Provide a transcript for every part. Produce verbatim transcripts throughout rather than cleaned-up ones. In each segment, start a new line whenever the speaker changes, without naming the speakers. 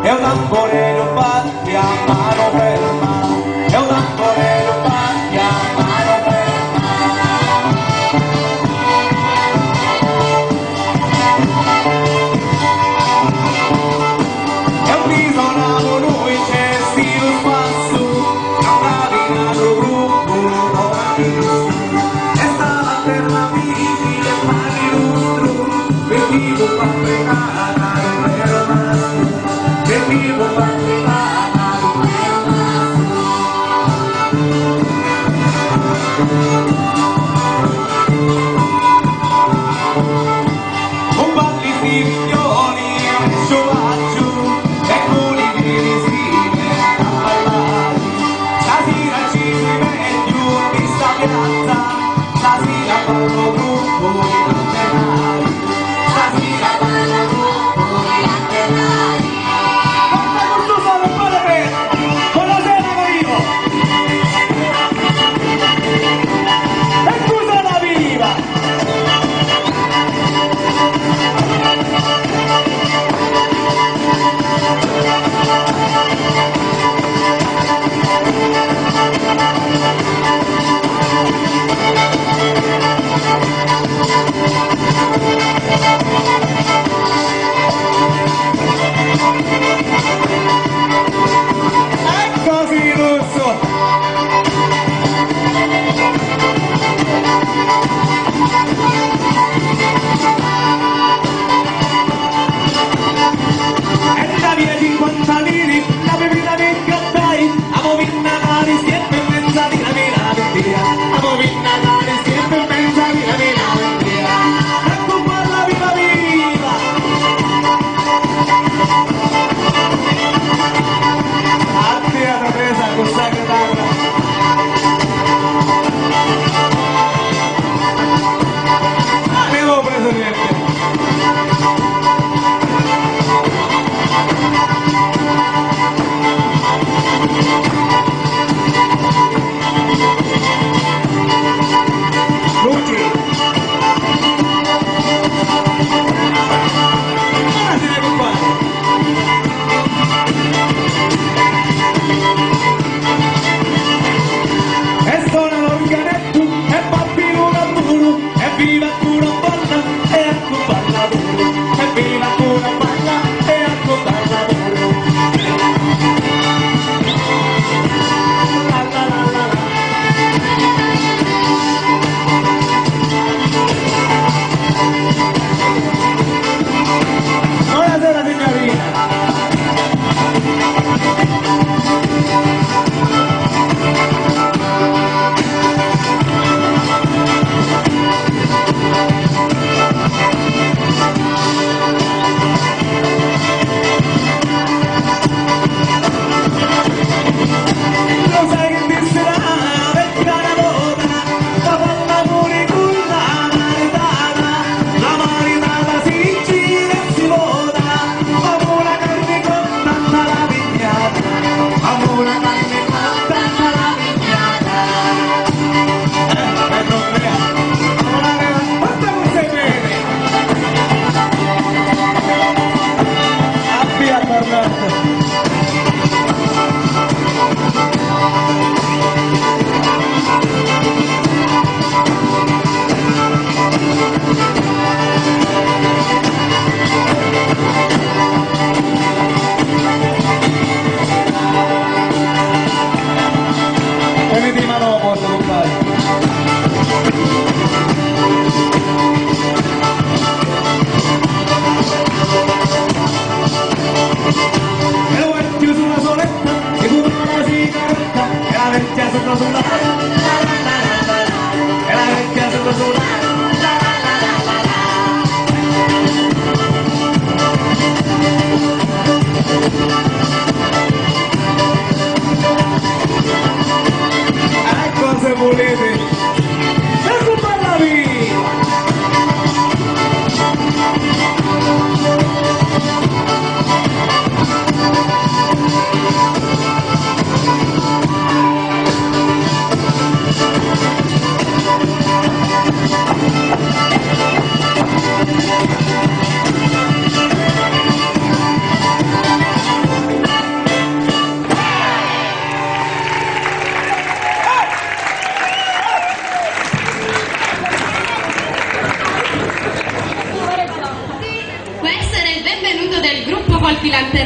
è un tamborello batti a mano per mano, è un tamborello batti a mano per mano. E un bisonavo lui c'è stilo spasso, cantavi in altro gruppo, avanti, e stava per la viti e fare lustro, per chi può fare cagare per la che vivo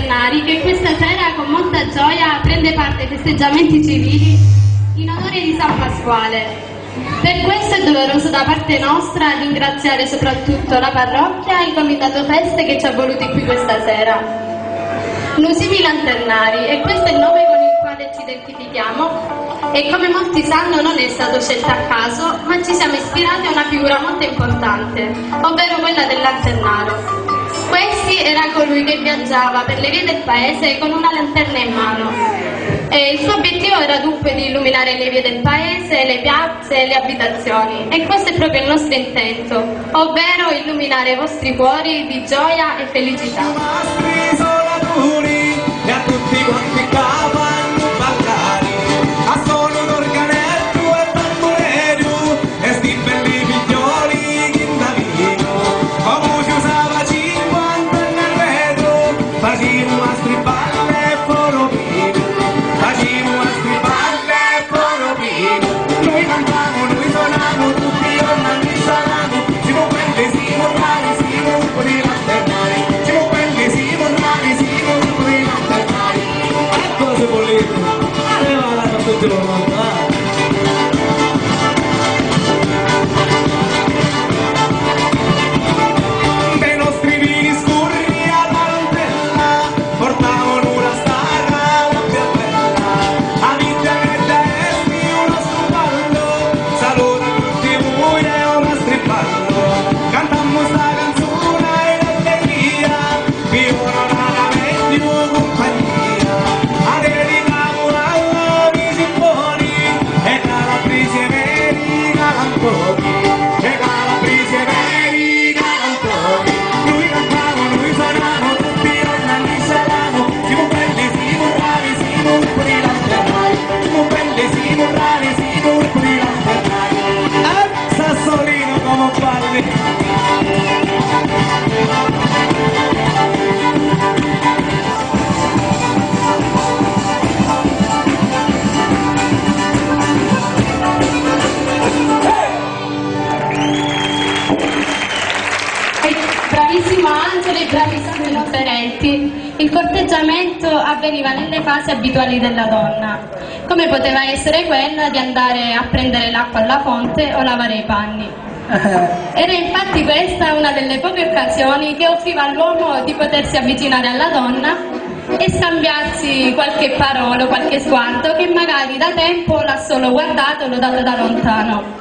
Lanternari che questa sera con molta gioia prende parte ai festeggiamenti civili in onore di San Pasquale. Per questo è doveroso da parte nostra ringraziare soprattutto la parrocchia e il comitato feste che ci ha voluti qui questa sera. Nusimi Lanternari, e questo è il nome con il quale ci identifichiamo, e come molti sanno non è stato scelto a caso, ma ci siamo ispirati a una figura molto importante, ovvero quella del lanternaro. Questi era colui che viaggiava per le vie del paese con una lanterna in mano. E il suo obiettivo era dunque di illuminare le vie del paese, le piazze e le abitazioni. E questo è proprio il nostro intento, ovvero illuminare i vostri cuori di gioia e felicità.
E a tutti quanti capanno ballare, a suono d'organetto e tamburerio, e sti belli figlioli che da vino, come ci usava cinquanta anni arredo, facimo a striballe e foropino, facimo a striballe e foropino, noi cantiamo, noi suoniamo, tutti i giorni salamo, siamo quelli, siamo bravi, siamo un po' di lanternari, siamo quelli, siamo bravi, siamo un po' di lanternari. Cose volete, aveva la tutti lo lontano. Dei nostri vini scurri alla lantella, portavano una starra, una più bella, a vita e testi uno stupallo, saluta tutti voi e una stripallo, cantammo sta canzone in allegria, vivono rara meglio compagnia, a dedicamo alla visioni, e calabrisi e veri galantoni, e calabrisi e veri galantoni, noi cantiamo, noi suoniamo, tutti i giorni salamo, siamo belli, siamo bravi, siamo un po' di lanternari, siamo belli, siamo bravi, siamo un po' di lanternari, eh, Sassolino come balli.
Bravissimo Angelo e bravissimi Noferetti. Il corteggiamento avveniva nelle fasi abituali della donna, come poteva essere quella di andare a prendere l'acqua alla fonte o lavare i panni. Era infatti questa una delle poche occasioni che offriva all'uomo di potersi avvicinare alla donna e scambiarsi qualche parola, qualche sguardo che magari da tempo l'ha solo guardato o lodato da lontano.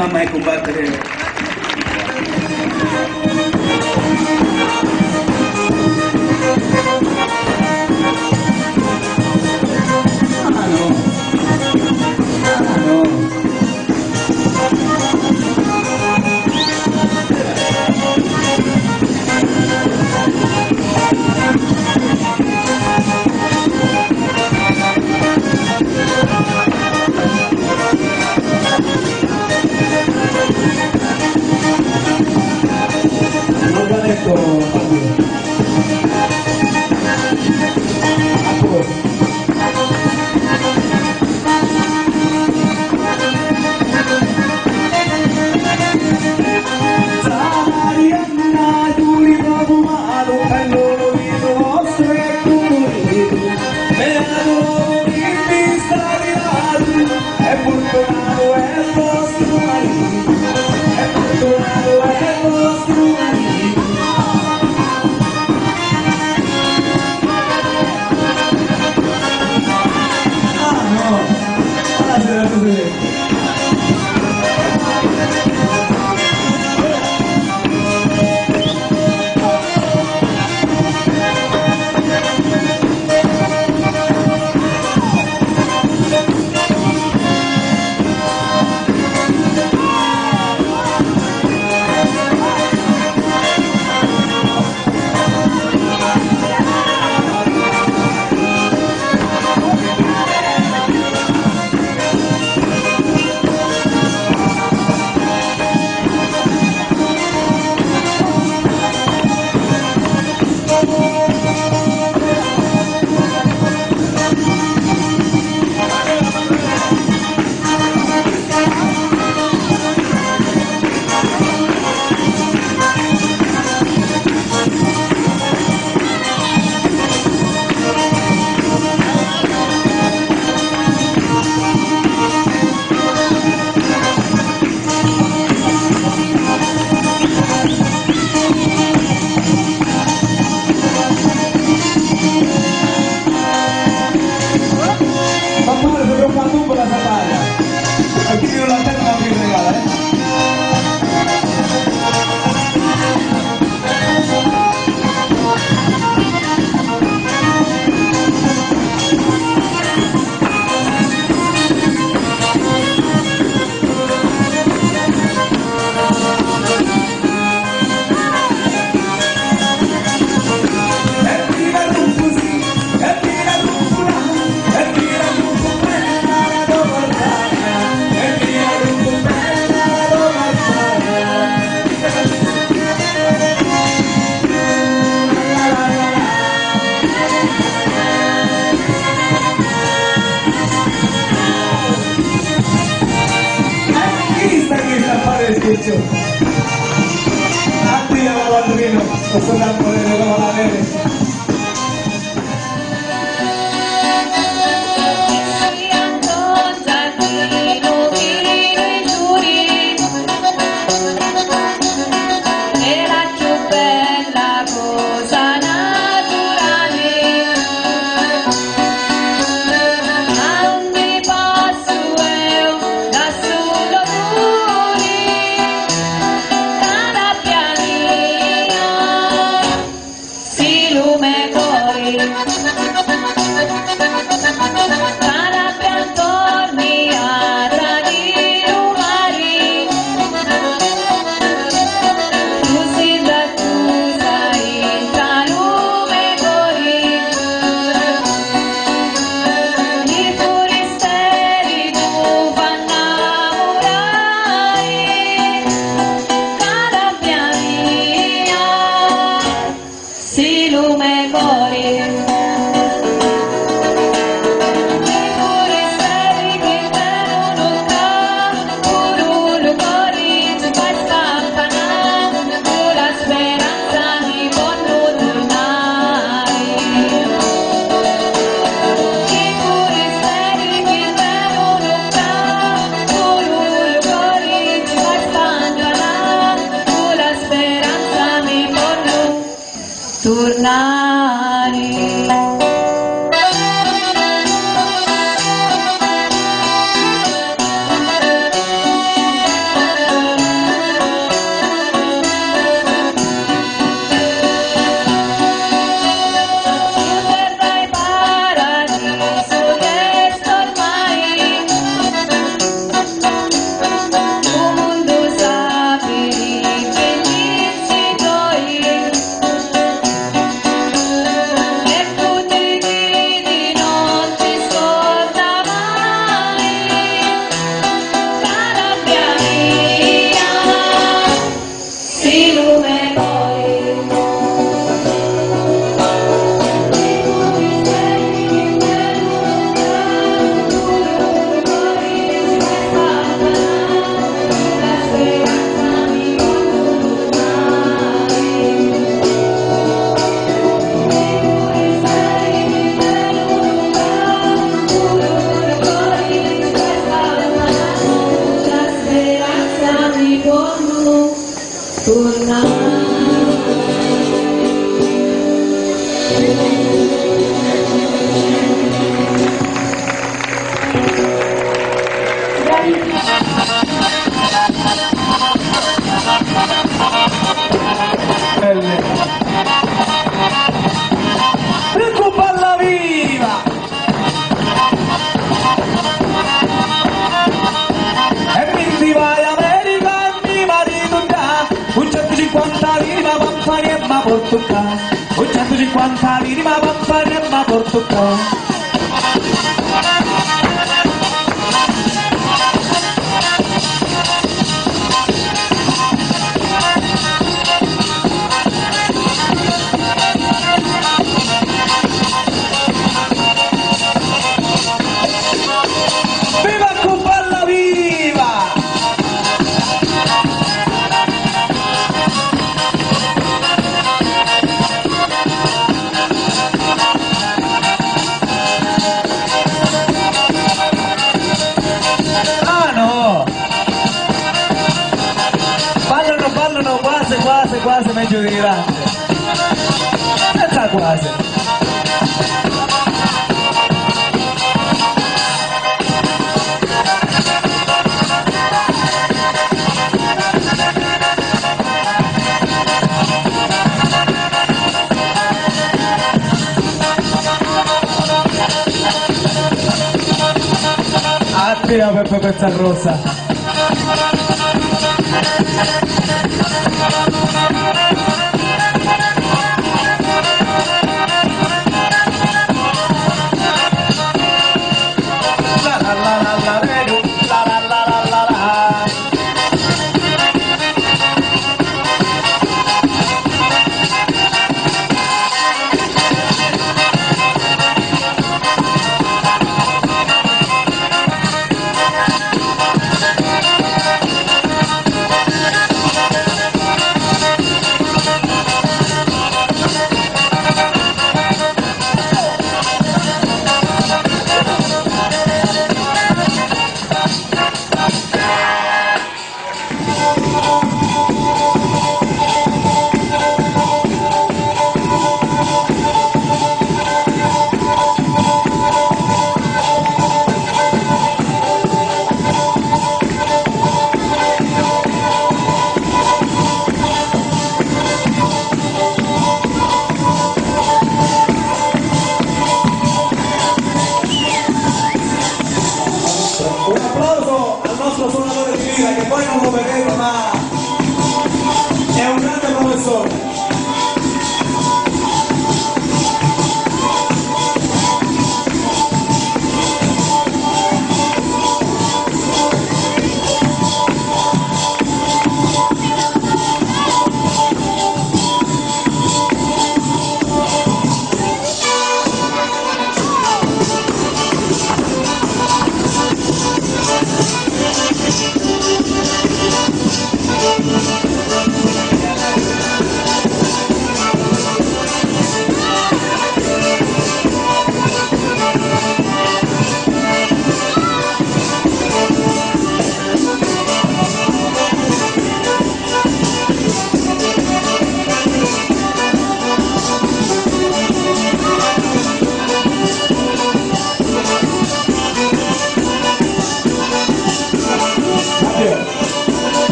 mamma e combattere. Ah no, ah no.
Anti la malandrino, lo sto dando le malandrine.
Ecco balla viva! E mi si vai America e mi marito già un centocinquanta lire ma pampani e ma porto qua un centocinquanta lire ma pampani e ma porto qua. Quasi, quasi meglio di grande, senza quasi. Attila Peppe Pezza Rossa. Suonatore di lira che poi non lo vedete ma è un grande professore.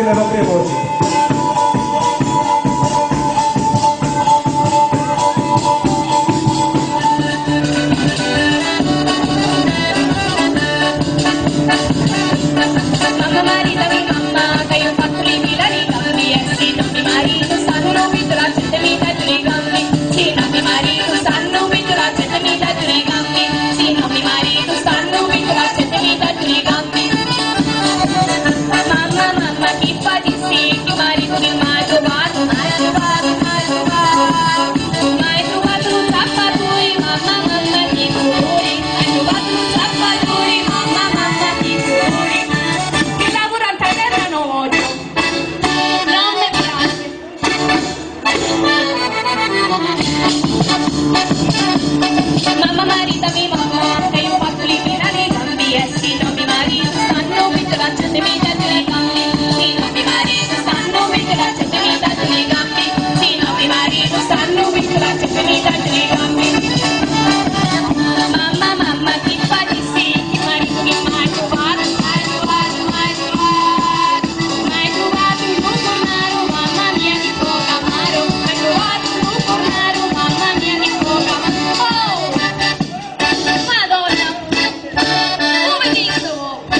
le proprie voci.
Mamma maritami mamma, che io ho fatto le mila ricambi, e sì, non mi marito, stanno vedo la gente mi dà due ricambi, sì, non mi marito, stanno vedo la gente mi dà due ricambi, sì, non mi marito, stanno vedo la gente mi dà due ricambi. Mamma, mamma, chi fa di sì, che marito che mai trovato, mai trovato, mai trovato, mai trovato un zappatore, mamma, mamma, di colori, hai trovato un zappatore, mamma, mamma, di colori. Non mi piace. Mamma maritami mamma, che io ho fatto l'imira nei cambi, e sì, non mi marito, stanno vedo la gente mi dà due cambi, sì, non mi marito, stanno vedo la gente mi dà due cambi, sì, non mi marito, stanno vedo la gente mi dà due cambi. Mamma, mamma, chi fa di sì, che marito che mai trovato, mai trovato, mai trovato, mai trovato un lupo nero, mamma mia di poca amaro, mai trovato un lupo nero, mamma mia di poca amaro. Oh, Madonna, come dico?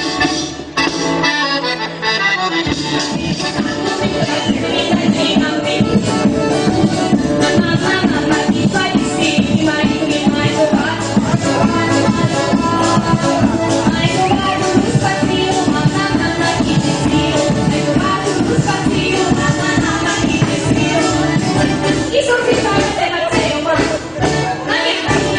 Mamma, mamma, chi fa di sì, che marito che mai trovato, hai trovato uno spazio, mamma, mamma, chi ti stiro, hai trovato uno spazio, mamma, mamma, chi ti stiro. Chi sono qui sono te, Matteo, ma ma che fai?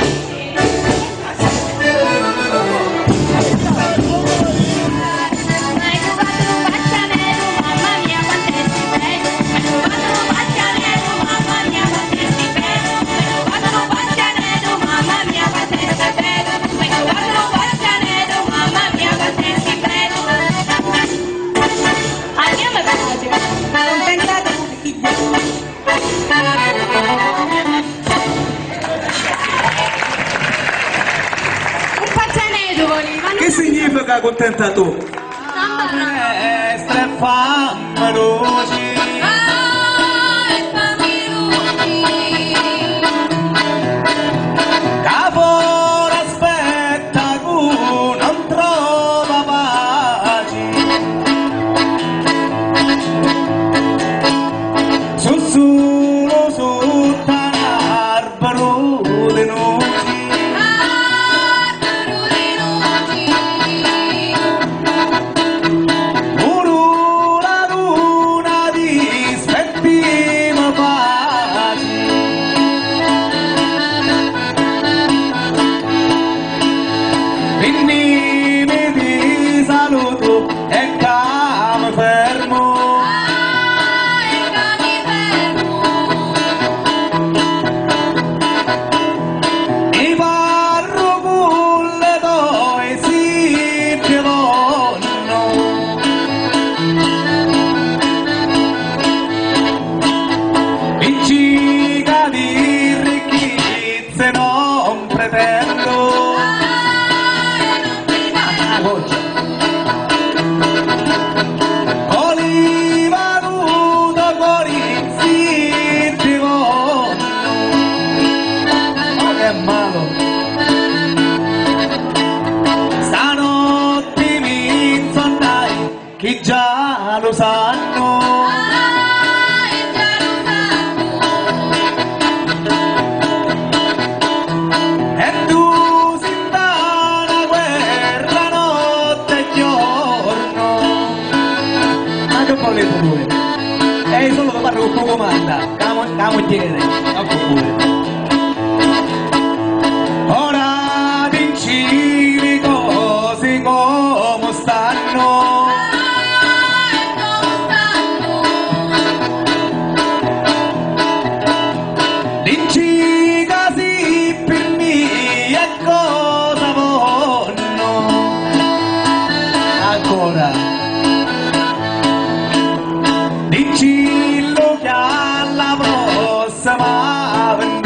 Hai trovato un bacianello, mamma mia, quanto è stupendo. Hai trovato un bacianello, mamma mia, quanto è stupendo. Hai trovato un bacianello, mamma mia, quanto è stupendo. Hai trovato un bacianello, mamma mia, quanto è stupendo. Andiamo a piace, non pensate un bacianello voleva,
Che significa contenta tu?
Destra e fammi luci, che fuori aspetta che non trova pace. Su solo sotto un albero di noci, una luna di spettima pace. Quindi mi ti saluto e che mi fermo. Mi parlo con le tue sì che vanno. Vincica di ricchezze non pretendo. Oliva nuda cori sì che vanno. Oh, che malo. Stanotte mi insonnai, chi già lo sanno. E tu sei da una guerra notte e giorno. Ma che volete voi? E solo da parlo con comanda, la moglie, ora vincili così come stanno. Vinci così per me e cosa vogliono ancora. Dici lo che alla prossima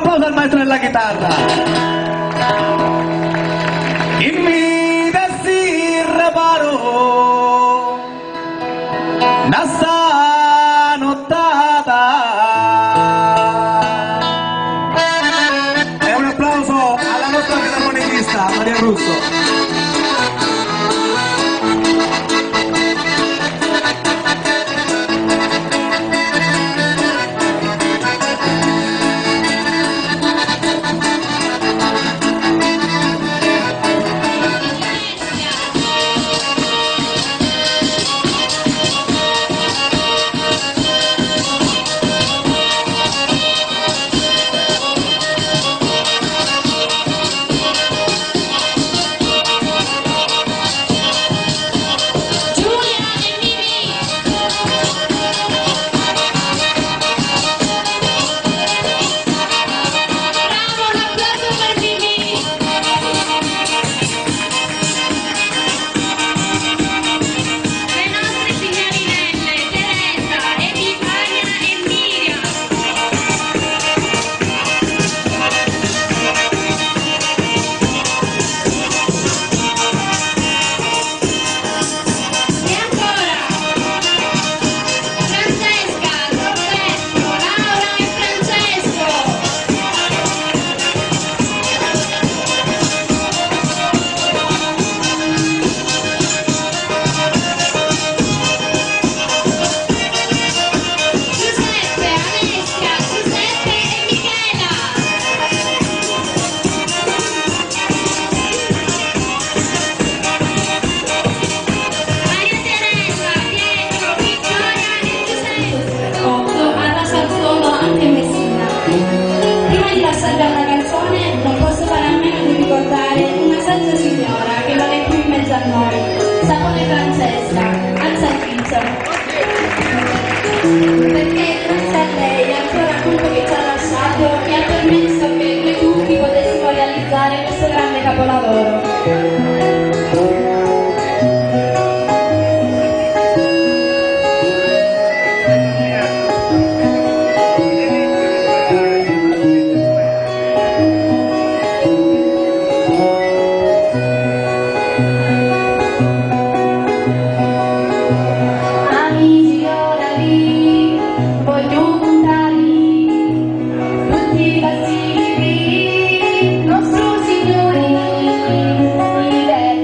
applauso al maestro della chitarra. Chi mi dessi reparo da sta nottata.
E un applauso alla nostra filarmonicista Maria Russo.
Nostro Signore,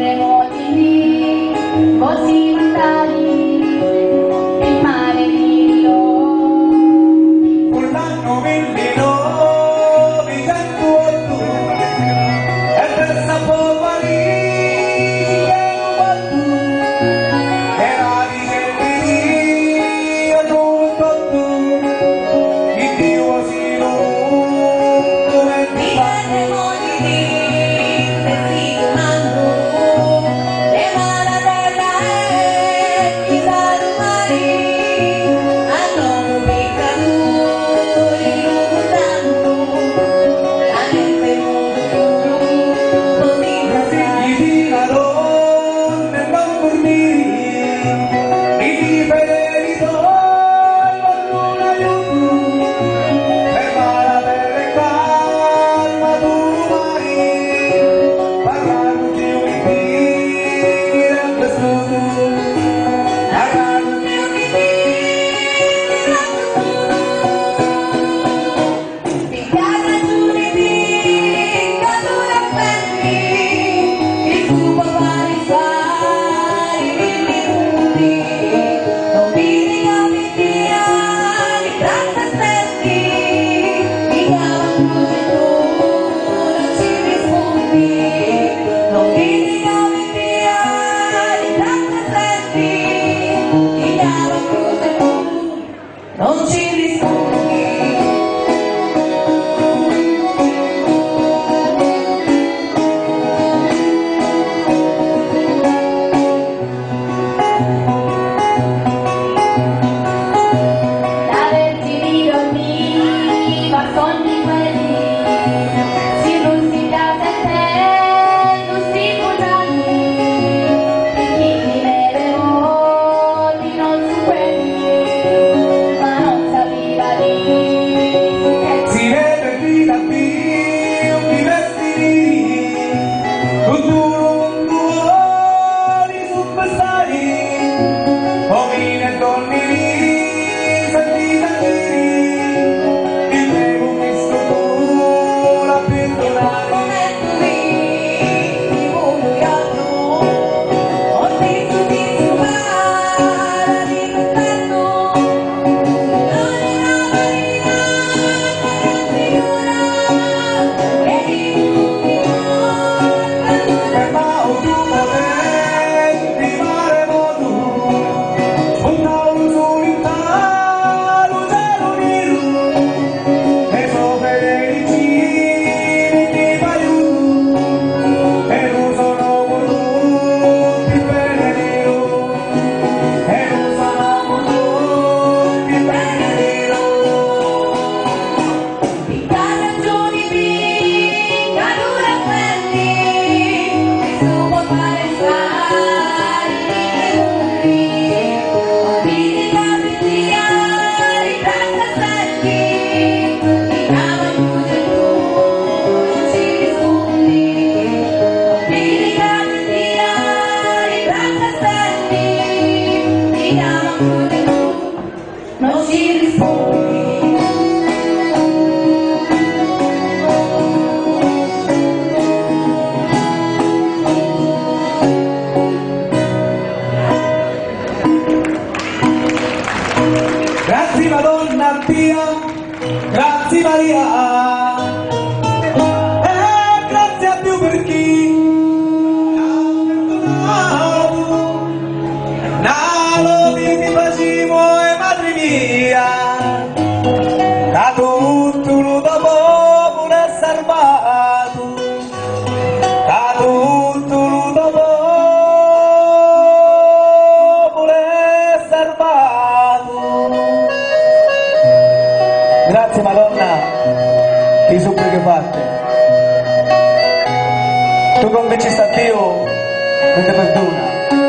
Tu convinci a Dio, non ti perdona.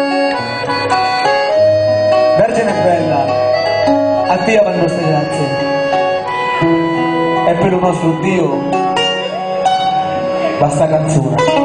Vergine bella, a Dio per le nostre grazie. E per il nostro Dio, basta canzone.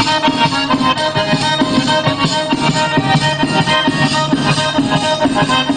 Thank you.